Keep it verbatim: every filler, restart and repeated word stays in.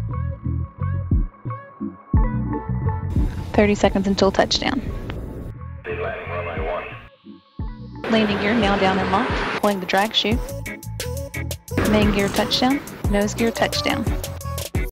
thirty seconds until touchdown. Landing gear now down and locked, pulling the drag shoe. Main gear touchdown, nose gear touchdown.